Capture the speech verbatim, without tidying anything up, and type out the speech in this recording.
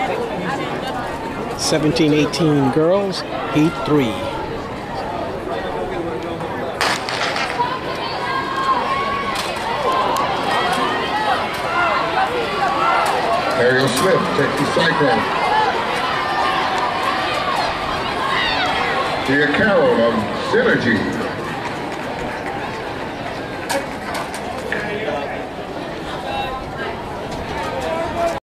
seventeen eighteen girls, heat three. Ariel Smith takes the cycle. Tia Carroll of Synergy